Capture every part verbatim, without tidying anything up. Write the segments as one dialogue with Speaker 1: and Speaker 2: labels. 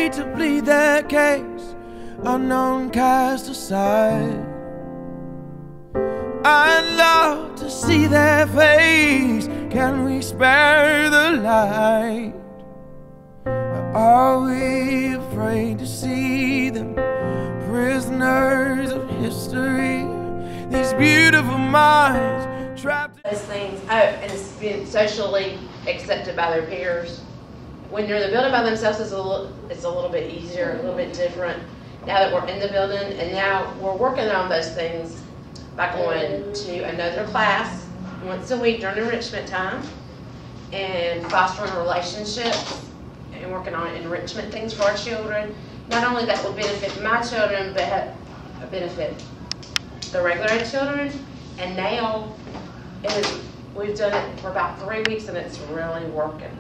Speaker 1: afraid to plead their case, unknown cast aside. I'd love to see their face. Can we spare the light? Or are we afraid to see them, prisoners of history? These beautiful minds trapped
Speaker 2: Those things, oh, and it's been socially accepted by their peers. When you're in the building by themselves, it's a little, it's a little bit easier, a little bit different. Now that we're in the building, and now we're working on those things by going to another class once a week during enrichment time, and fostering relationships, and working on enrichment things for our children. Not only that will benefit my children, but benefit the regular ed children. And now, it is, we've done it for about three weeks, and it's really working.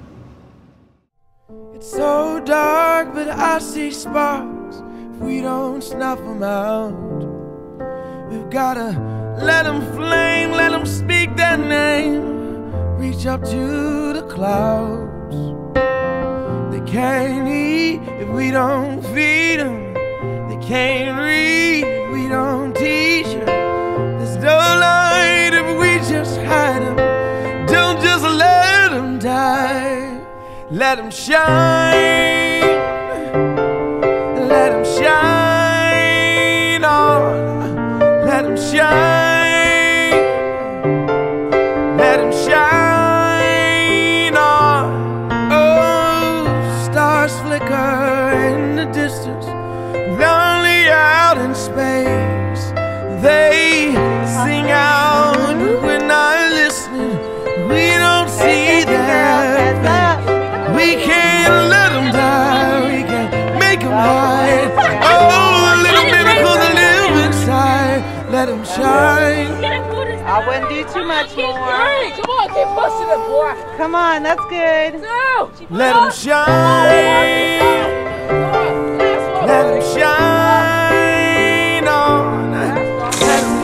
Speaker 1: It's so dark, but I see sparks if we don't snuff them out. We've gotta let them flame, let them speak their name, reach up to the clouds. They can't eat if we don't feed them, they can't read if we don't teach them. There's no light if we just hide them. Don't just let them die. Let them shine, let them shine on, let them shine, let them shine on. Oh, stars flicker in the distance, lonely out in space. They sing out, but we're not listening. We don't see their face. We can't let them die, we can't make them hide. Oh, the little miracles that live inside, let them shine.
Speaker 3: I wouldn't do too much more.
Speaker 4: Come on, keep busting it, boy.
Speaker 3: Come on, that's good.
Speaker 4: No.
Speaker 1: Let them shine. Let them shine on. Let them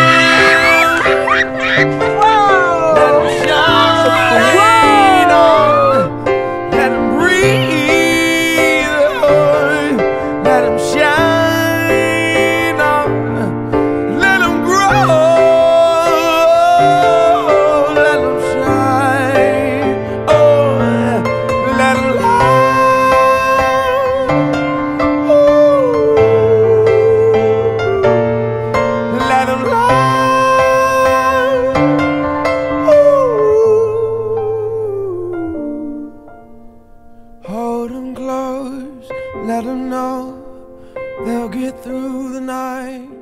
Speaker 1: live.
Speaker 3: Whoa.
Speaker 1: Let them shine on. Let them breathe. Let them shine on. Let them grow. Let them shine. Oh, let them light. Oh, let them light. Hold them close, let them know they'll get through the night.